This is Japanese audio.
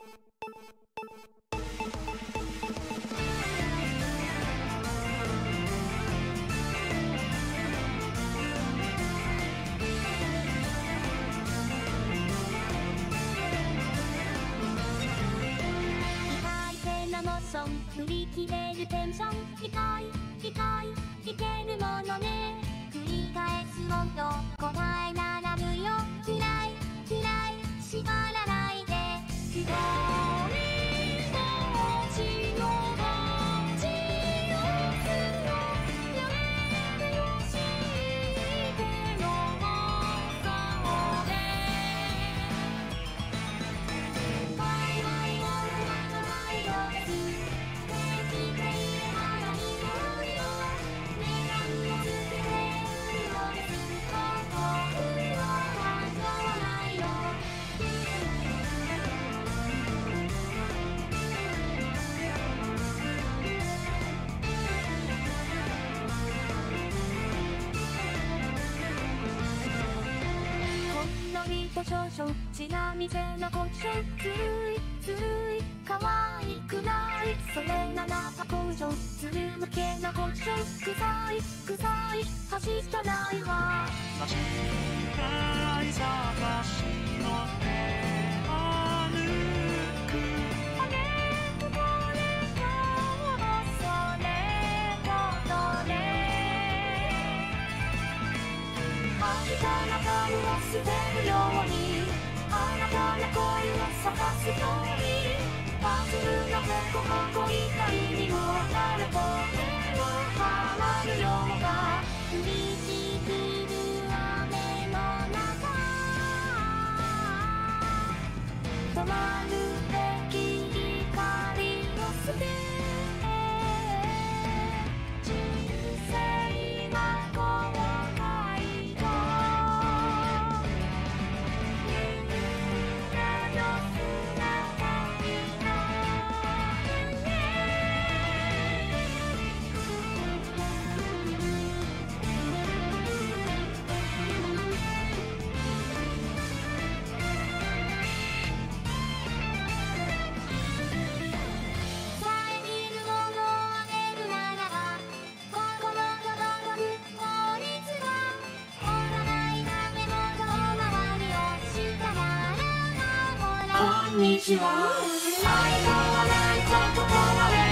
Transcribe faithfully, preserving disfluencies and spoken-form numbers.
振り切れるテンション理解理解いけるものね繰り返すもんと答えならぬよ嫌い嫌い縛らないで一人ぼっちの街をすのやめてよしてのそうでバイバイもバイバイです少々ちなみせのコションずいずい可愛くないそれならば工場ずる向けなコション臭い臭い走ったないわ間違い探しの手を抜くあげくこれからそれほどね飽きた中身を捨てるようにあなたの声を探すようにパズルのデコボコ以外にも誰と手を離るような降りしきる雨の中止まるべき光を捨て人生は後悔だこんにちは。愛想はないと断られ